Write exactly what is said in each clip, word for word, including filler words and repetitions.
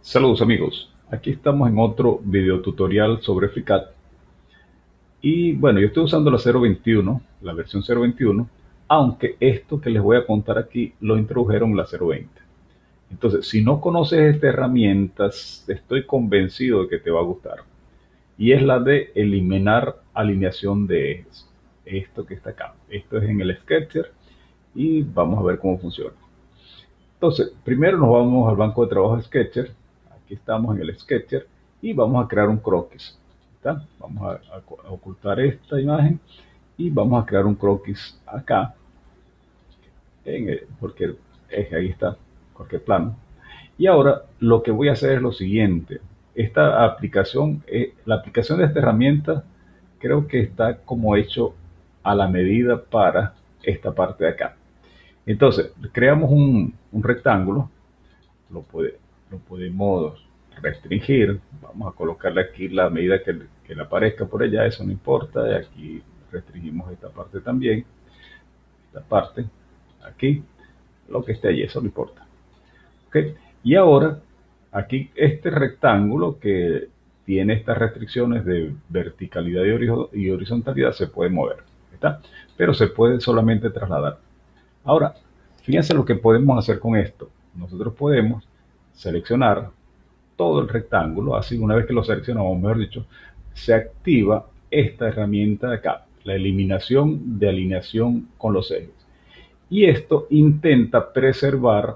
Saludos amigos, aquí estamos en otro video tutorial sobre FreeCAD y bueno, yo estoy usando la cero veintiuno, la versión cero veintiuno, aunque esto que les voy a contar aquí lo introdujeron en la cero veinte. Entonces, si no conoces esta herramienta, estoy convencido de que te va a gustar, y es la de eliminar alineación de ejes. Esto que está acá, esto es en el Sketcher y vamos a ver cómo funciona. Entonces, primero nos vamos al banco de trabajo de Sketcher. Aquí estamos en el Sketcher y vamos a crear un croquis. ¿Está? Vamos a, a- a ocultar esta imagen y vamos a crear un croquis acá, en el- porque eje, ahí está, cualquier plano. Y ahora lo que voy a hacer es lo siguiente. Esta aplicación, eh, la aplicación de esta herramienta, creo que está como hecho a la medida para esta parte de acá. Entonces, creamos un, un rectángulo, lo, puede, lo podemos restringir. Vamos a colocarle aquí la medida que, que le aparezca por allá, eso no importa. Y aquí restringimos esta parte también, esta parte, aquí, lo que esté allí, eso no importa. ¿Okay? Y ahora, aquí este rectángulo que tiene estas restricciones de verticalidad y horizontalidad se puede mover, ¿está? Pero se puede solamente trasladar. Ahora, fíjense lo que podemos hacer con esto. Nosotros podemos seleccionar todo el rectángulo, así una vez que lo seleccionamos, mejor dicho, se activa esta herramienta de acá, la eliminación de alineación con los ejes. Y esto intenta preservar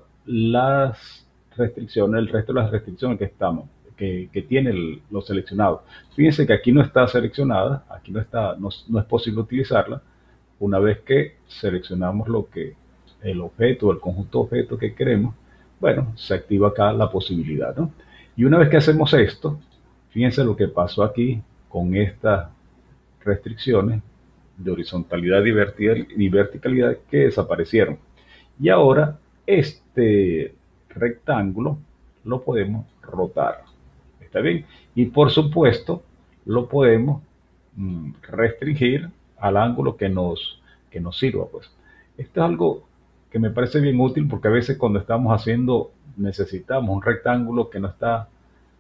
las restricciones, el resto de las restricciones que estamos, que, que tiene el, lo seleccionado. Fíjense que aquí no está seleccionada, aquí no está, no, no es posible utilizarla. Una vez que seleccionamos lo que el objeto, el conjunto de objetos que queremos, bueno, se activa acá la posibilidad, ¿no? Y una vez que hacemos esto, fíjense lo que pasó aquí con estas restricciones de horizontalidad y verticalidad que desaparecieron. Y ahora este rectángulo lo podemos rotar. ¿Está bien? Y por supuesto lo podemos mm, restringir al ángulo que nos, que nos sirva. Pues. Esto es algo que me parece bien útil porque a veces cuando estamos haciendo necesitamos un rectángulo que no está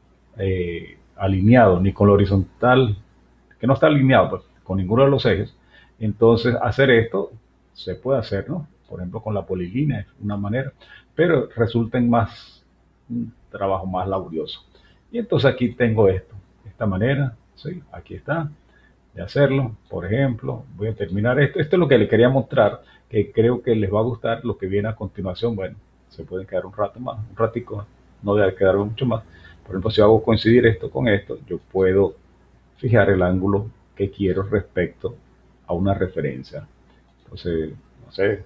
eh, alineado ni con la horizontal, que no está alineado pues, con ninguno de los ejes. Entonces hacer esto se puede hacer, ¿no? Por ejemplo con la polilínea es una manera, pero resulta en más un trabajo más laborioso. Y entonces aquí tengo esto, de esta manera, ¿sí? Aquí está, de hacerlo. Por ejemplo, voy a terminar esto. Esto es lo que le quería mostrar, que creo que les va a gustar lo que viene a continuación. Bueno, se pueden quedar un rato más, un ratico, no debe quedar mucho más. Por ejemplo, si hago coincidir esto con esto, yo puedo fijar el ángulo que quiero respecto a una referencia. Entonces, no sé,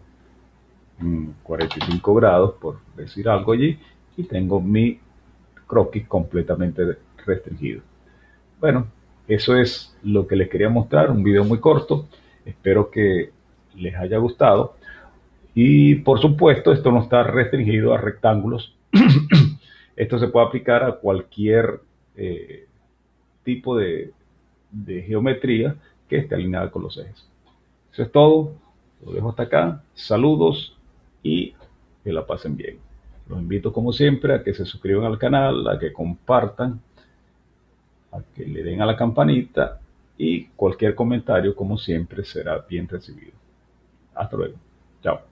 cuarenta y cinco grados, por decir algo allí, y tengo mi croquis completamente restringido. Bueno, eso es lo que les quería mostrar, un video muy corto, espero que les haya gustado. Y por supuesto, esto no está restringido a rectángulos, esto se puede aplicar a cualquier eh, tipo de, de geometría que esté alineada con los ejes. Eso es todo, lo dejo hasta acá, saludos y que la pasen bien. Los invito como siempre a que se suscriban al canal, a que compartan, a que le den a la campanita y cualquier comentario como siempre será bien recibido. Hasta luego. Chao.